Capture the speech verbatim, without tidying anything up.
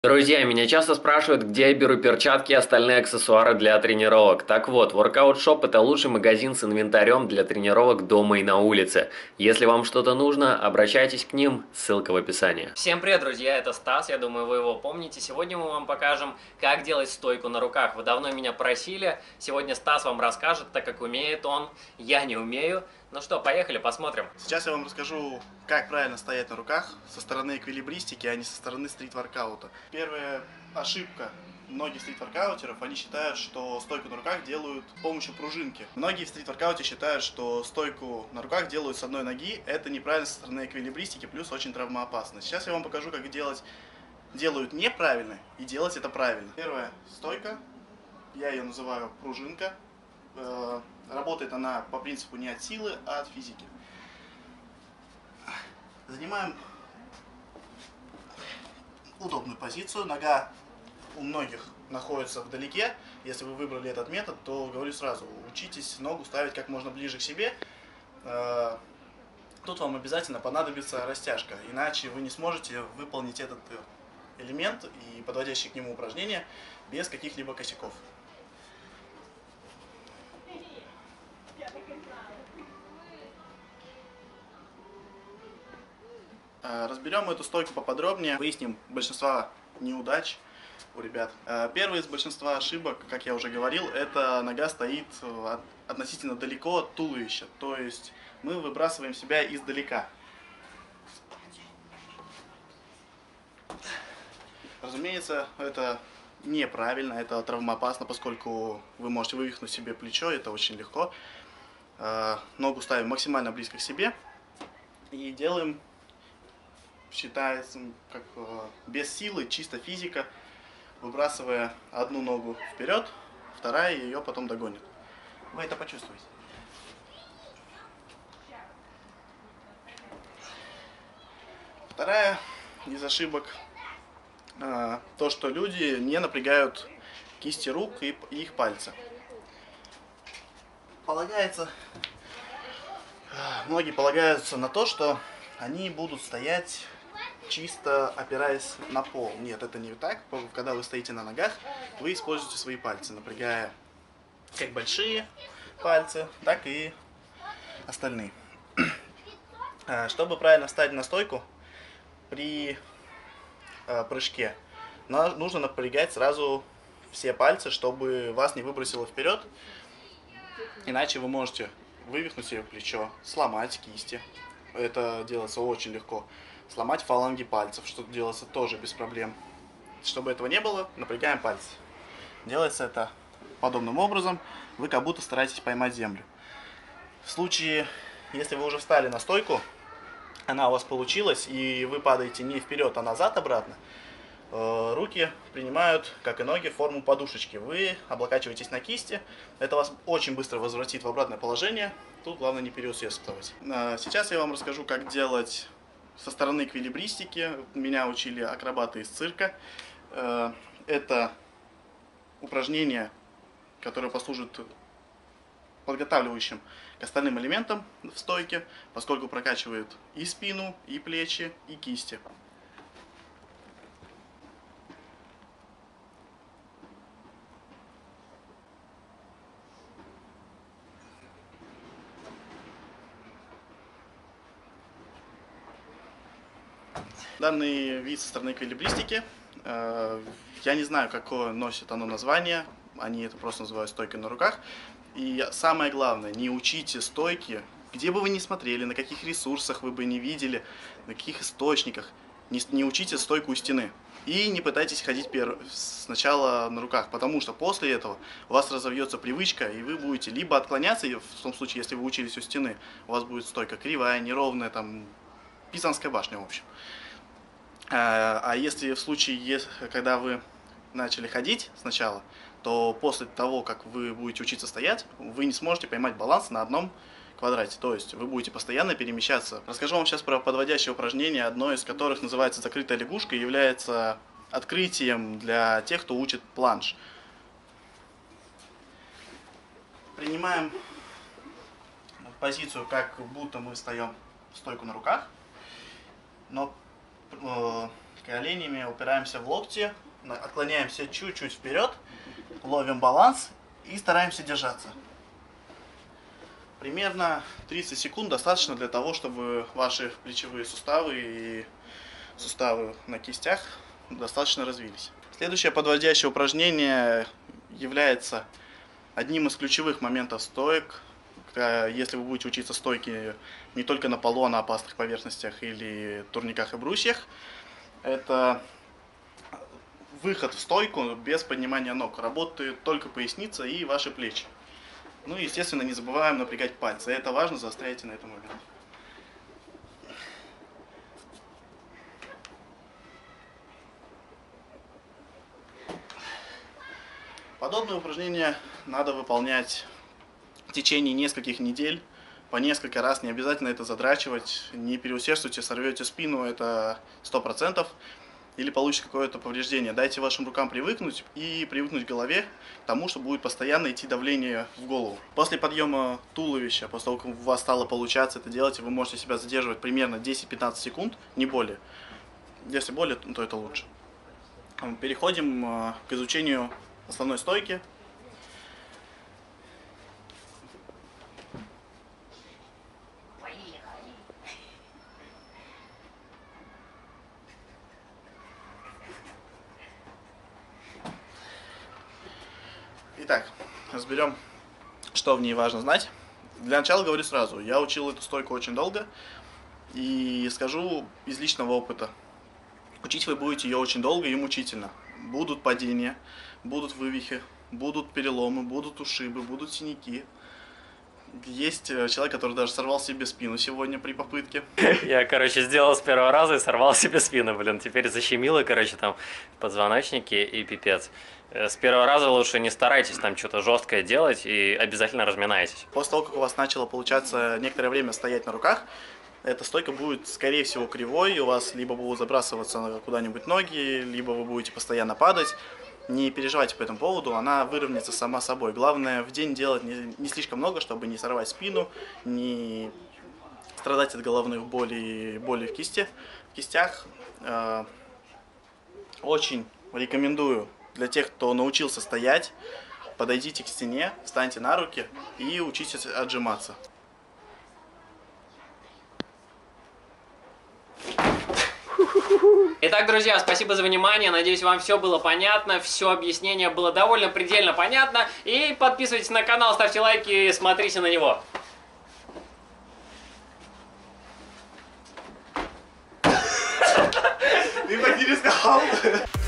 Друзья, меня часто спрашивают, где я беру перчатки и остальные аксессуары для тренировок. Так вот, Workout Shop – это лучший магазин с инвентарем для тренировок дома и на улице. Если вам что-то нужно, обращайтесь к ним, ссылка в описании. Всем привет, друзья, это Стас, я думаю, вы его помните. Сегодня мы вам покажем, как делать стойку на руках. Вы давно меня просили, сегодня Стас вам расскажет, так как умеет он, я не умею. Ну что, поехали, посмотрим. Сейчас я вам расскажу, как правильно стоять на руках со стороны эквилибристики, а не со стороны стрит-воркаута. Первая ошибка многих стрит-воркаутеров, они считают, что стойку на руках делают с помощью пружинки. Многие в стрит-воркауте считают, что стойку на руках делают с одной ноги. Это неправильно со стороны эквилибристики, плюс очень травмоопасно. Сейчас я вам покажу, как делать, делают неправильно и делать это правильно. Первая стойка, я ее называю пружинка. Работает она по принципу не от силы, а от физики. Занимаем удобную позицию. Нога у многих находится вдалеке. Если вы выбрали этот метод, то говорю сразу, учитесь ногу ставить как можно ближе к себе. Тут вам обязательно понадобится растяжка, иначе вы не сможете выполнить этот элемент и подводящие к нему упражнения без каких-либо косяков. Разберем эту стойку поподробнее, выясним большинство неудач у ребят. Первый из большинства ошибок, как я уже говорил, это нога стоит относительно далеко от туловища, то есть мы выбрасываем себя издалека. Разумеется, это неправильно, это травмоопасно, поскольку вы можете вывихнуть себе плечо, это очень легко. Ногу ставим максимально близко к себе и делаем, считается, как без силы, чисто физика, выбрасывая одну ногу вперед, вторая ее потом догонит. Вы это почувствуете. Вторая из ошибок то, что люди не напрягают кисти рук и их пальцы. Полагается, многие полагаются на то, что они будут стоять чисто опираясь на пол. Нет, это не так. Когда вы стоите на ногах, вы используете свои пальцы, напрягая как большие пальцы, так и остальные. Чтобы правильно встать на стойку при прыжке, нужно напрягать сразу все пальцы, чтобы вас не выбросило вперед. Иначе вы можете вывихнуть себе плечо, сломать кисти. Это делается очень легко. Сломать фаланги пальцев, что делается тоже без проблем. Чтобы этого не было, напрягаем пальцы. Делается это подобным образом. Вы как будто стараетесь поймать землю. В случае, если вы уже встали на стойку, она у вас получилась, и вы падаете не вперед, а назад обратно, руки принимают, как и ноги, форму подушечки. Вы облокачиваетесь на кисти. Это вас очень быстро возвратит в обратное положение. Тут главное не переусердствовать. Сейчас я вам расскажу, как делать со стороны эквилибристики. Меня учили акробаты из цирка. Это упражнение, которое послужит подготавливающим к остальным элементам в стойке, поскольку прокачивает и спину, и плечи, и кисти. Данный вид со стороны эквилибристики, я не знаю, какое носит оно название, они это просто называют стойкой на руках. И самое главное, не учите стойки, где бы вы ни смотрели, на каких ресурсах вы бы не видели, на каких источниках, не, не учите стойку у стены. И не пытайтесь ходить перв... сначала на руках, потому что после этого у вас разовьется привычка, и вы будете либо отклоняться, в том случае, если вы учились у стены, у вас будет стойка кривая, неровная, там, Пизанская башня, в общем. А если в случае, когда вы начали ходить сначала, то после того, как вы будете учиться стоять, вы не сможете поймать баланс на одном квадрате. То есть вы будете постоянно перемещаться. Расскажу вам сейчас про подводящее упражнение, одно из которых называется «Закрытая лягушка» и является открытием для тех, кто учит планж. Принимаем позицию, как будто мы встаем в стойку на руках, но э, Коленями упираемся в локти, отклоняемся чуть-чуть вперед, ловим баланс и стараемся держаться. Примерно тридцать секунд достаточно для того, чтобы ваши плечевые суставы и суставы на кистях достаточно развились. Следующее подводящее упражнение является одним из ключевых моментов стоек. Если вы будете учиться стойке не только на полу, а на опасных поверхностях или турниках и брусьях, это выход в стойку без поднимания ног. Работает только поясница и ваши плечи. Ну и, естественно, не забываем напрягать пальцы. Это важно, заостряйте на этом момент. Подобные упражнения надо выполнять в течение нескольких недель, по несколько раз. Не обязательно это задрачивать, не переусердствуйте, сорвете спину, это сто процентов. Или получите какое-то повреждение. Дайте вашим рукам привыкнуть и привыкнуть к голове к тому, что будет постоянно идти давление в голову. После подъема туловища, после того, как у вас стало получаться это делать, вы можете себя задерживать примерно десять-пятнадцать секунд, не более. Если более, то это лучше. Переходим к изучению основной стойки. Итак, разберем, что в ней важно знать. Для начала говорю сразу, я учил эту стойку очень долго и скажу из личного опыта. Учить вы будете ее очень долго и мучительно. Будут падения, будут вывихи, будут переломы, будут ушибы, будут синяки. Есть человек, который даже сорвал себе спину сегодня при попытке. Я, короче, сделал с первого раза и сорвал себе спину, блин. Теперь защемило, короче, там позвоночники и пипец. С первого раза лучше не старайтесь там что-то жесткое делать и обязательно разминайтесь. После того, как у вас начало получаться некоторое время стоять на руках, эта стойка будет, скорее всего, кривой. У вас либо будут забрасываться куда-нибудь ноги, либо вы будете постоянно падать. Не переживайте по этому поводу, она выровняется сама собой. Главное в день делать не, не слишком много, чтобы не сорвать спину, не страдать от головных болей, боли в, кисти, в кистях. Э, очень рекомендую для тех, кто научился стоять, подойдите к стене, встаньте на руки и учитесь отжиматься. Итак, друзья, спасибо за внимание. Надеюсь, вам все было понятно, все объяснение было довольно предельно понятно. И подписывайтесь на канал, ставьте лайки, смотрите на него. Ты так не рисковал.